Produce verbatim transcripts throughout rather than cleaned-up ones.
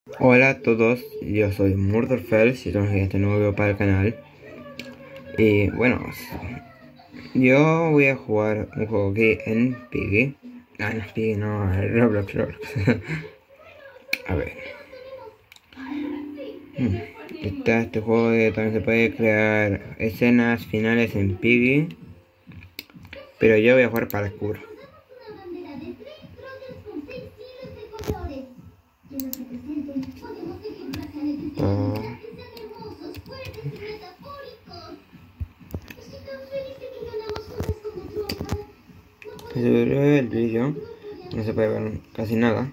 Hola a todos, yo soy Murderfels y estamos en este nuevo video para el canal. Y bueno, yo voy a jugar un juego aquí en Piggy. Ah, no es Piggy, no, es Roblox, Roblox. A ver. Hmm. Está este juego de también se puede crear escenas finales en Piggy. Pero yo voy a jugar parkour. Oh. Si se ve el vídeo, no se puede ver casi nada.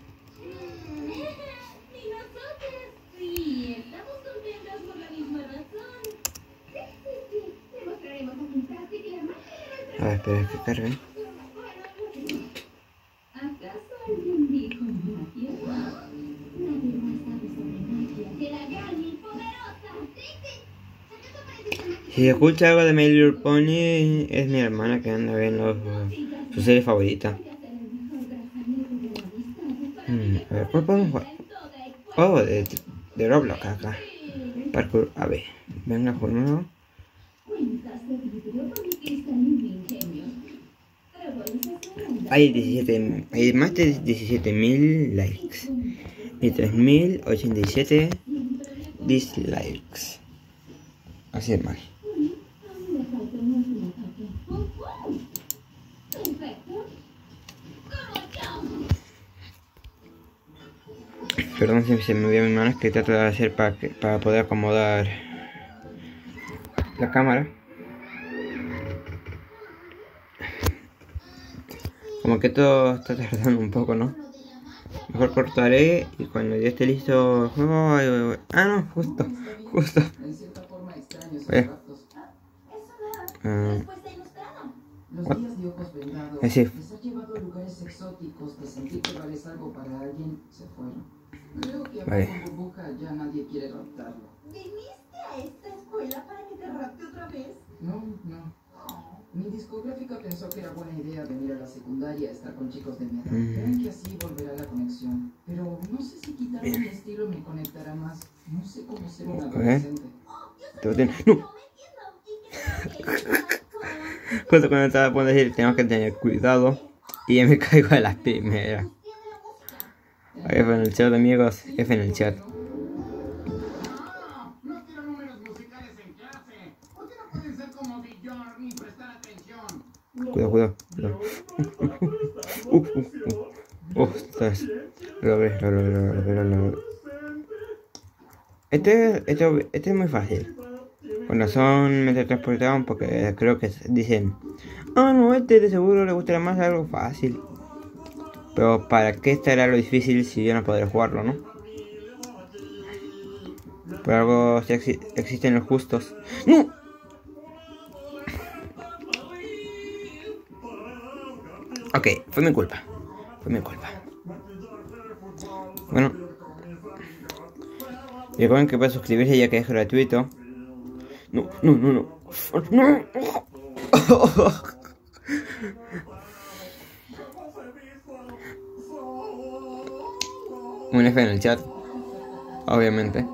A ver, espera que cargue. Si escucha algo de My Little Pony, es mi hermana que anda viendo su serie favorita. Hmm, a ver, ¿cuál podemos jugar? Oh, de, de Roblox acá. Parkour, a ver, venga, juego. Hay diecisiete, hay más de diecisiete mil likes y tres mil ochenta y siete dislikes. Así es mal. Perdón si se me vio mi mano, es que trato de hacer para, que, para poder acomodar la cámara. Como que todo está tardando un poco, ¿no? Mejor cortaré y cuando ya esté listo... Oh, ah, no, justo, justo. Eh. Uh, Los días de ojos vendados les ha llevado a lugares exóticos de sentir que vales algo para alguien, se fueron. Creo que vale. Con burbuja ya nadie quiere raptarlo. ¿Viniste a esta escuela para que te rapte otra vez? No, no. Mi discográfica pensó que era buena idea venir a la secundaria a estar con chicos de mi edad. Mm. Creen que así volverá la conexión. Pero no sé si quitarme mi estilo me conectará más. No sé cómo ser un adolescente. ¡No! Justo cuando estaba por decir tenemos que tener cuidado y ya me caigo de las primeras. F en el chat, amigos, F en el chat. No quiero números musicales en clase. ¿Por qué no pueden ser como Bjorn y prestar atención? Cuidado, cuidado, cuidado. uh, uh, uh. Oh, estás. Lo ves, lo ves, lo ves, lo ves. Este, este, este es muy fácil. Con razón me teletransportaron porque creo que dicen, ah, no, este de seguro le gustará más algo fácil. Pero ¿para qué estará lo difícil si yo no podré jugarlo, no? Por algo ex existen los justos. ¡No! Ok, fue mi culpa. Fue mi culpa. Bueno. Recuerden que pueden suscribirse ya que es gratuito. No, no, no, no. No. Un F en el chat. Obviamente.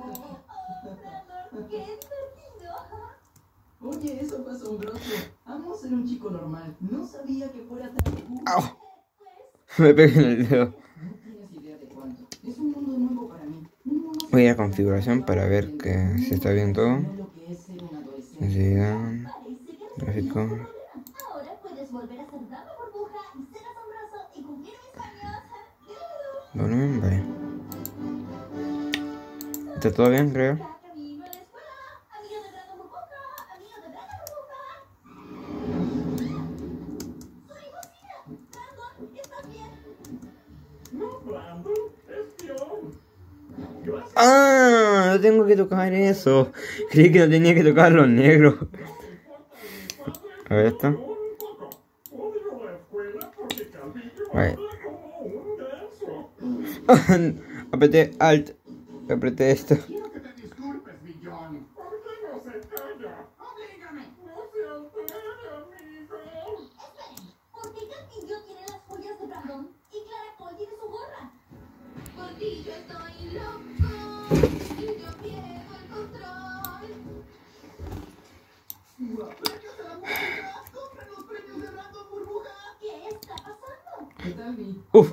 Oye, eso fue asombroso. Amo ser un chico normal. No sabía que fuera tan cool. ¡Au! Me pegué en el dedo. No tienes idea de cuánto. Es un mundo nuevo para mí. Voy a configuración para ver que se está bien todo. Densidad, gráfico. Ahora puedes volver a ser dama burbuja y ser asombroso y cumplir mis sueños. Volumen, vale. ¿Está todo bien, creo? Camino a la escuela. Amigo de Brandon Burbuja. Amigo de Brandon Burbuja. Soy Lucía. Brandon, ¿estás bien? No, Brandon, es Bjorn. Ah, no tengo que tocar eso. Creí que no tenía que tocar los negros. A ver esto. Vale. Apreté alt. Apreté esto. Quiero que te disculpes, Bjorn. ¿Por qué no se calla? Oblígame. No se altere, amigos. Esperen, ¿por qué Cat y yo tienen las joyas de Brandon y Clara Cole tiene su gorra? Por ti yo estoy loco. ¿Qué está pasando? ¿Qué tal, Vi? Uf.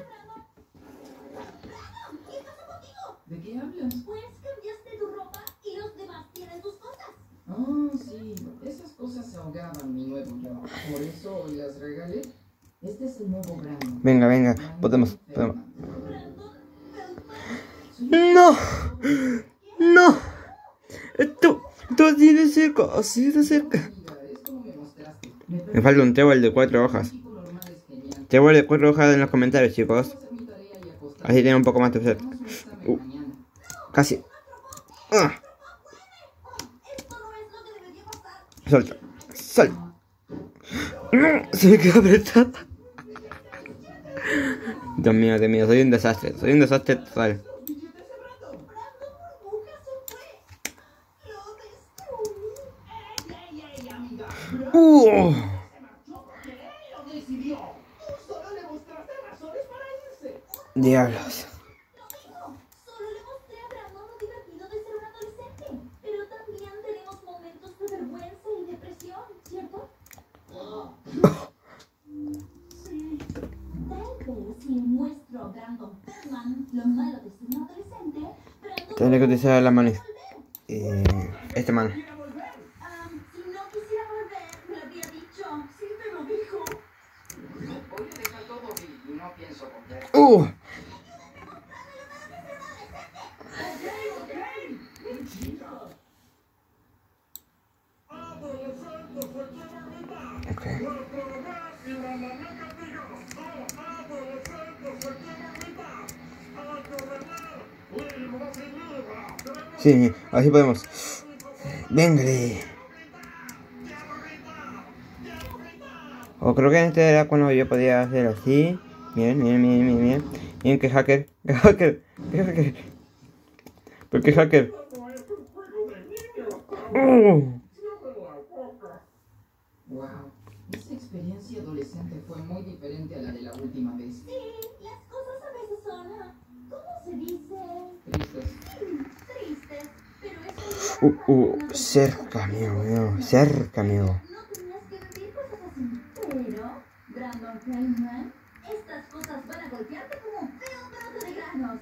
¿Qué pasa contigo? ¿De qué hablas? Pues cambiaste tu ropa y los demás tienen tus cosas. Oh, sí. Esas cosas se ahogaban mi nuevo yo. Por eso las regalé. Este es el nuevo Brandon. Venga, venga, podemos, podemos. Brandon Feldman. ¡No! ¡No! Esto, esto así de cerca, así de cerca. Amiga, es como me mostraste. Me falta un trébol de cuatro hojas. Tipo normal es genial. Trébol de cuatro hojas en los comentarios, chicos. Puedo hacer mi tarea y acostarme. Así tiene un poco más de suerte. Hagamos un examen Uh. mañana. Casi. ¡Ah! Esto no es lo que debería pasar. Salta. Salta. ¡No! Se me quedó apretada. Dios mío, Dios mío, soy un desastre. Soy un desastre total. Brandon Burbuja se fue. Lo destruí. ¡Uh! Lo decidió. Tú solo le mostraste razones para irse. Diablos. Lo digo. Solo le mostré a Brandon lo divertido de ser un adolescente. Pero también tenemos momentos de vergüenza y depresión, ¿cierto? Sí. Tal vez si muestro a Brandon Feldman lo malo de ser un adolescente, Brandon Tendré que utilizar la mano. volver. Eh, esta mano. Quiere volver. Ah, si no quisiera volver, me lo habría dicho. Sí te lo dijo. Voy a dejar todo y no pienso volver. ¡Uh! Ok, ok. Mentira. Adolescente se quiere olvidar. Ok. Nuestro deber y la manera diga. Adolescente se quiere olvidar. Hay que ordenar. Libros y libros. Sí, así podemos. Véngale. O creo que en este era cuando yo podía hacer así. Miren, miren, miren, miren, miren. Miren que hacker. Que hacker. Que hacker. ¿Por qué hacker? No es un juego de niños. ¡Uh! Cierra la boca. Wow. Esa experiencia adolescente fue muy diferente a la de la última vez. Sí, las cosas a veces son, ah, ¿cómo se dice? Tristes. Tristes, pero eso Uh, uh, cerca, amigo, amigo. Cerca, amigo. no tenías que vivir cosas así. Pero, Brandon Feldman, estas cosas van a golpearte como un feo brote de granos.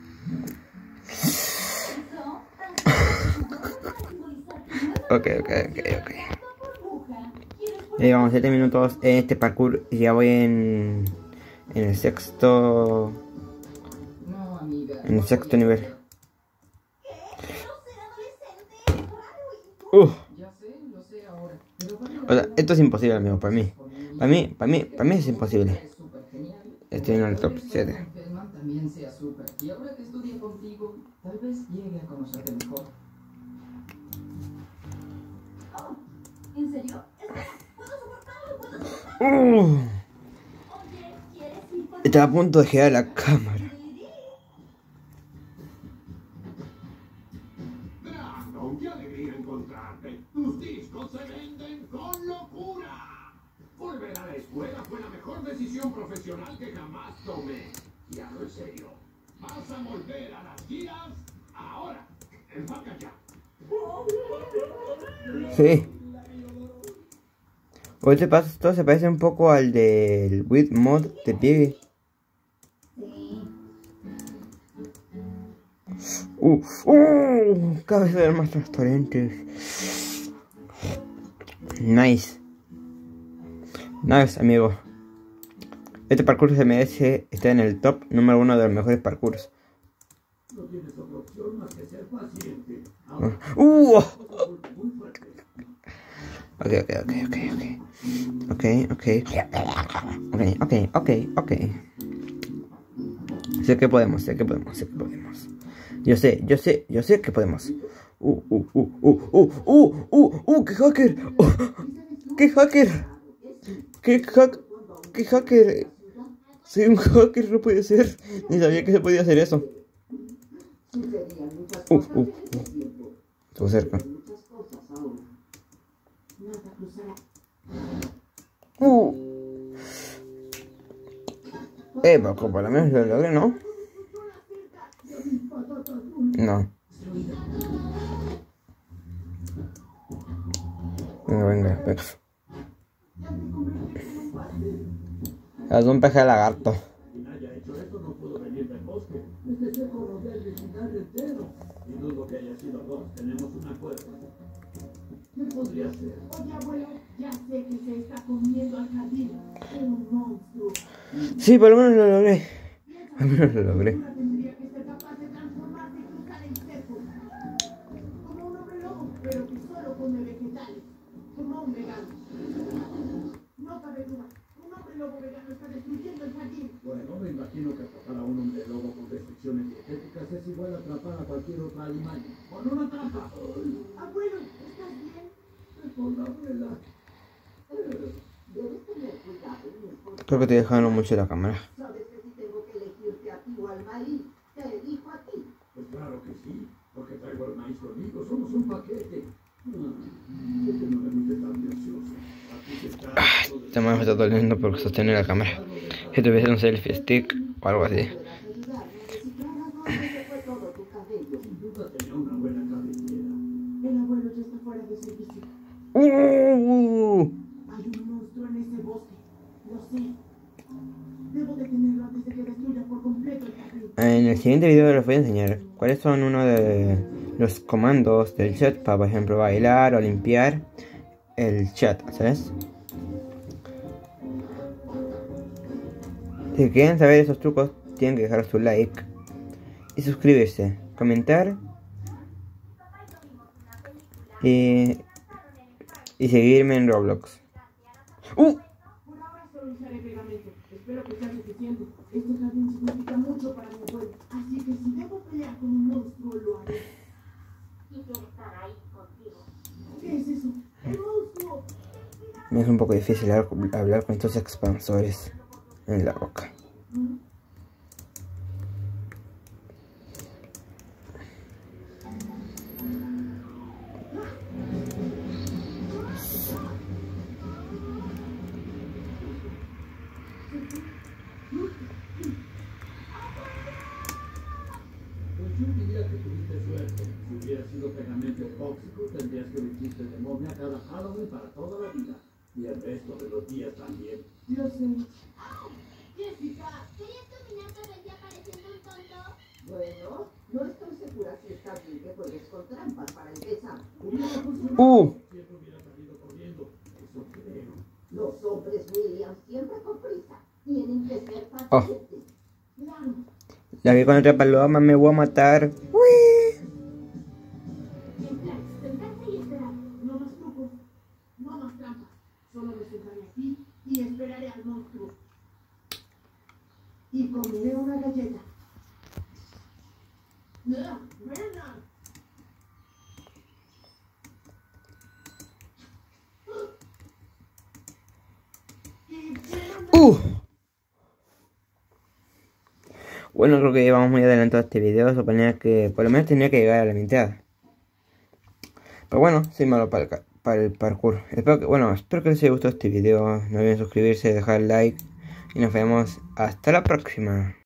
Eso, para simbolizar que no Ok, ok, ok, ok. burbuja. ¿Quieres Ya llevamos siete minutos en este parkour y ya voy en, en el sexto, No, amiga. en el sexto nivel. Quiero ser adolescente? Es raro y Uh, Ya sé, lo sé ahora. Pero vale la o sea, pena esto es imposible, amigo, para mí. por mí Para mí, para mí, para mí es imposible. Es súper genial. Estoy en el top Tal vez siete. Brandon Feldman también sea súper. Y ahora que estudia contigo, tal vez llegue a conocerte mejor. Oh, ¿en serio? Espera, puedo soportarlo, puedo soportarlo. Uh, Oye, ¿quieres ir con estaba a punto de girar la cámara. Brandon, qué alegría encontrarte. Tus discos se venden con locura. Volver a la escuela fue la mejor decisión profesional que jamás tomé. Y hablo en serio. ¿Vas a volver a las giras? Ahora. Empaca ya. Sí. O este paso esto se parece un poco al del With Mod de Piggy. Uh, uh, cada vez se ven más transparentes. Nice. Nice, amigo. Este parkour se merece estar en el top número uno de los mejores parkours. No tienes otra opción más que ser paciente. Uh, oh. Muy fuerte. Ok, ok, ok, ok, ok. Ok, ok. Ok, ok, ok, ok. Sé que podemos, sé que podemos, sé que podemos. Yo sé, yo sé, yo sé que podemos. Uh, uh, uh, uh, uh, uh, uh, uh, qué hacker. Uh, qué hacker. Qué hack, qué hacker. Soy un hacker, no puede ser. Ni sabía que se podía hacer eso. Uh, uh, uh. Estuvo cerca. Uh. Eh, pero por lo menos lo logré, ¿no? No, Venga, venga, venga. Es un peje lagarto. Quien haya hecho esto no pudo venir del bosque. Este seco rodea el vecindario entero. Y dudo que haya sido vos. Tenemos un acuerdo. ¿Qué podría ser? Oye, abuelo, ya sé que se está comiendo al jardín. Un monstruo. Sí, por lo menos lo logré. Al menos lo logré. Tendría que ser capaz de transformarse y cruzar el cerco. Como un hombre lobo, pero que solo come vegetales. Como un vegano. No cabe duda. Un hombre lobo vegano está destruyendo el jardín. Bueno, me imagino que atrapar a un hombre lobo con restricciones dietéticas es igual a atrapar a cualquier otra animal. ¡Con una trampa! Abuelo, ¿estás bien? Por la abuela. Debes tener cuidado, mi esposo. Creo que te dejaron mucho la cámara. Sabes que si tengo que elegirte a ti o al maíz, te elijo a ti. Pues claro que sí, porque traigo el maíz conmigo, somos un paquete. Ah, es que no me guste tan gracioso. Aquí se está... Esta mano me está doliendo por sostener la cámara. Si tuviese un selfie stick o algo así. Podrás ayudarme a descifrar a dónde se fue todo tu cabello. Sin duda tenía una buena cabellera. El abuelo ya está fuera de servicio. Uh, Hay un monstruo en ese bosque. Lo sé. Debo detenerlo antes de que destruya por completo el jardín. En el siguiente video les voy a enseñar cuáles son uno de los comandos del chat para, por ejemplo, bailar o limpiar el chat, ¿sabes? Si quieren saber esos trucos, tienen que dejar su like y suscribirse, comentar y, y seguirme en Roblox. ¡Uh! Por ahora solo usaré pegamento. Espero que sea suficiente. Este jardín significa mucho para mi abuelo. Así que si debo pelear con un monstruo, lo haré. Y quiero estar ahí contigo. ¿Qué es eso? ¡El monstruo! Me es un poco difícil hablar con estos expansores en la boca. Pues yo diría que tuviste suerte. Si hubiera sido pegamento tóxico, tendrías que vestirte de momia cada Halloween para toda la vida. Y el resto de los días también. Yo sé. Jessica, ¿querías caminar todo el día pareciendo un tonto? Bueno, no estoy segura si está bien que juegues con trampas para empezar. Hubiera funcionado. ¡Uh! Siempre hubiera salido corriendo. Eso creo. Los hombres William siempre con prisa. Tienen que ser Oh. pacientes. Claro. La vi con otra paloma, me voy a matar. ¡Uy! En plan, sentarse y esperar. No más trucos. No más trampas. Solo me sentaré aquí y esperaré al monstruo. Y comeré una galleta. ¡No! ¡Venga! ¡Uh! Bueno, creo que llevamos muy adelantado este video. Suponía que por lo menos tenía que llegar a la mitad. Pero bueno, soy malo para el, para el parkour. Espero que, bueno, espero que les haya gustado este video. No olviden suscribirse, dejar like. Y nos vemos hasta la próxima.